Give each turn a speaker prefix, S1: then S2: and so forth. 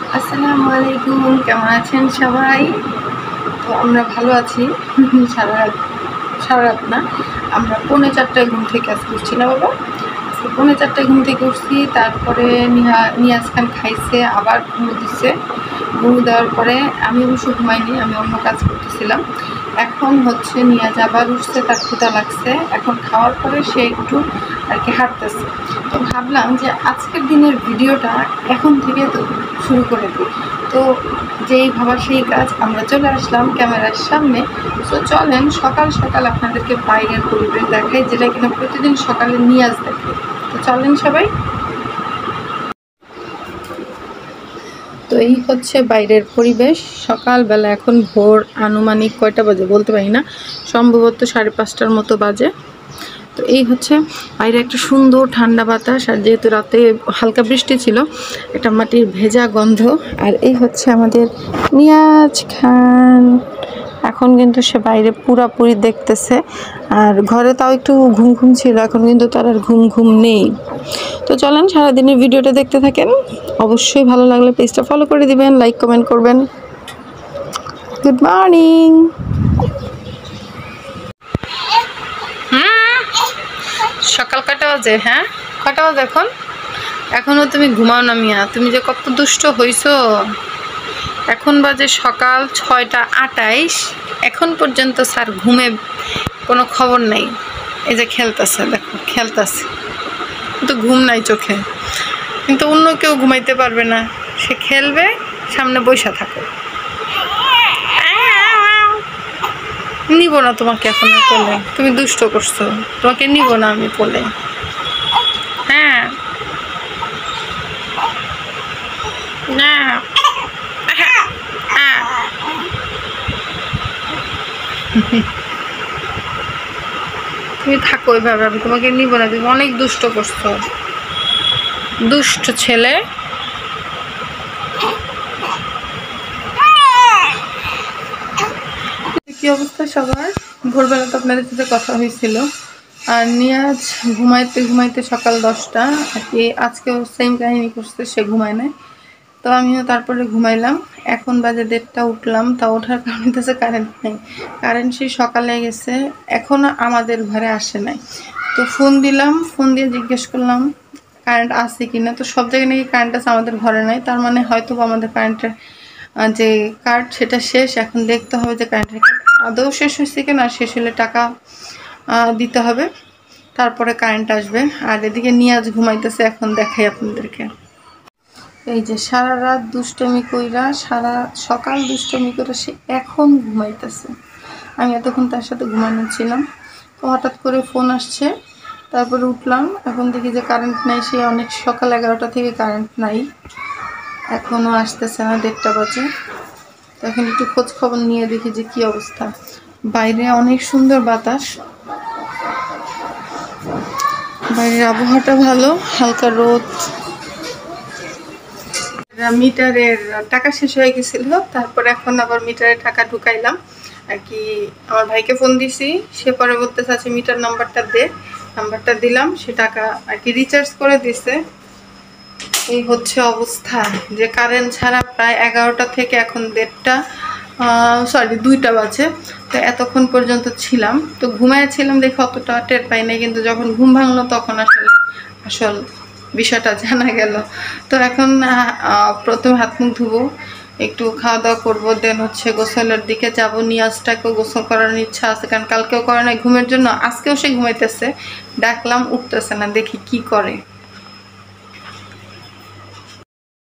S1: আসসালামু আলাইকুম, কেমন আছেন সবাই? তো আমরা ভালো আছি। সারা রাত না, আমরা 3:45টায় ঘুম থেকে আজকে উঠছি না বাবা। আজকে 3:45টায় ঘুম থেকে উঠছি। তারপরে নিয়াজ খান খাইছে, আবার ঘুমো দিচ্ছে। ঘুমো দেওয়ার পরে আমি অবশ্য ঘুমাইনি, আমি অন্য কাজ করতেছিলাম। এখন হচ্ছে নিয়াজ আবার উঠছে, তার ক্ষুধা লাগছে। এখন খাওয়ার পরে সে একটু আর কি হাঁটতেছে। তো ভাবলাম যে আজকের দিনের ভিডিওটা এখন থেকে তো শুরু করে দিই। তো যেই ভাবা সেই কাজ, আমরা চলে আসলাম ক্যামেরার সামনে। তো চলেন সকাল সকাল আপনাদেরকে বাইরের পরিবেশ দেখাই, যেটা কিনা প্রতিদিন সকালে নিয়াজ দেখে। তো চলেন সবাই। তো এই হচ্ছে বাইরের পরিবেশ সকালবেলা। এখন ভোর আনুমানিক কয়টা বাজে বলতে পারি না, সম্ভবত 5:30টার মতো বাজে। তো এই হচ্ছে বাইরে একটা সুন্দর ঠান্ডা বাতাস, আর যেহেতু রাতে হালকা বৃষ্টি ছিল, একটা মাটির ভেজা গন্ধ। আর এই হচ্ছে আমাদের নিয়াজ খান। এখন কিন্তু সে বাইরে পুরাপুরি দেখতেছে, আর ঘরে তাও একটু ঘুম ঘুম ছিল, এখন কিন্তু তার আর ঘুম ঘুম নেই। তো চলেন সারাদিনের ভিডিওটা দেখতে থাকেন। অবশ্যই ভালো লাগলে পেজটা ফলো করে দিবেন, লাইক কমেন্ট করবেন। Good morning. সকাল কটা বাজে? হ্যাঁ, কটা বাজে এখন? এখনও তুমি ঘুমাও না মিয়া, তুমি যে কত দুষ্ট হইছো। এখন বাজে সকাল 6টা 28। এখন পর্যন্ত স্যার ঘুমে কোনো খবর নেই। এই যে খেলতেছে, দেখো খেলতেছে, কিন্তু ঘুম নাই চোখে। কিন্তু অন্য কেউ ঘুমাইতে পারবে না, সে খেলবে, সামনে বইসা থাকো। নিব না তোমাকে এখন কোলে, তুমি দুষ্ট করছো, তোমাকে নিব না আমি কোলে। হ্যাঁ না, তুমি থাকো ওইভাবে, আমি তোমাকে নিব না, তুমি অনেক দুষ্ট করছো, দুষ্ট ছেলে। কি অবস্থা সবার? ভোরবেলা তো আপনাদের সাথে কথা হয়েছিল, আর নিয়াজ ঘুমাইতে ঘুমাইতে সকাল 10টা আর কি। আজকেও সেম কাহিনী করছে, সে ঘুমায় নাই। তো আমিও তারপরে ঘুমাইলাম। এখন বাজে 1:30, উঠলাম। তা ওঠার কারণ হচ্ছে কারেন্ট নেই। কারেন্ট সেই সকালে গেছে, এখনও আমাদের ঘরে আসে নাই। তো ফোন দিলাম, ফোন দিয়ে জিজ্ঞেস করলাম কারেন্ট আছে কিনা। তো সব জায়গায় নাকি কারেন্ট আছে, আমাদের ঘরে নাই। তার মানে হয়তো আমাদের কারেন্টের যে কার্ড সেটা শেষ। এখন দেখতে হবে যে কারেন্টের কার্ড আদৌ শেষ হয়েছে কিনা, শেষ হলে টাকা দিতে হবে, তারপরে কারেন্ট আসবে। আর এদিকে নিয়াজ ঘুমাইতেছে, এখন দেখাই আপনাদেরকে। এই যে সারা রাত দুষ্টমি কইরা, সারা সকাল দুষ্টমি করে সে এখন ঘুমাইতেছে। আমি এতক্ষণ তার সাথে ঘুমানো ছিলাম। তো হঠাৎ করে ফোন আসছে, তারপরে উঠলাম। এখন দেখি যে কারেন্ট নাই, সে অনেক সকাল 11টা থেকে কারেন্ট নাই, এখনও আসতেছে না, 1:30 বাজে। তো এখন একটু খোঁজ খবর নিয়ে দেখি যে কী অবস্থা। বাইরে অনেক সুন্দর বাতাস, বাইরের আবহাওয়াটা ভালো, হালকা রোদ। মিটারের টাকা শেষ হয়ে গেছিল, তারপর এখন আবার মিটারে টাকা ঢুকাইলাম আর কি। আমার ভাইকে ফোন দিছি, সে পরে বলতে চাচ্ছে মিটার নাম্বারটা দে। নাম্বারটা দিলাম, সে টাকা আর কি রিচার্জ করে দিছে। এই হচ্ছে অবস্থা যে কারেন্ট ছাড়া প্রায় 11টা থেকে এখন 2টা বাজে। তো এতক্ষণ পর্যন্ত ছিলাম, তো ঘুমাইছিলাম দেখে অতটা টের পাই নাই, কিন্তু যখন ঘুম ভাঙলো তখন আসল বিষয়টা জানা গেল। তো এখন প্রথমে হাত মুখ ধুবো, একটু খাওয়া দাওয়া করবো, দেন হচ্ছে গোসলের দিকে যাব। নিয়াজটাকেও গোসল করার ইচ্ছা আছে, কারণ কালকেও করে নাই ঘুমের জন্য, আজকেও সে ঘুমাইতেছে। ডাকলাম উঠতেছে না, দেখি কি করে।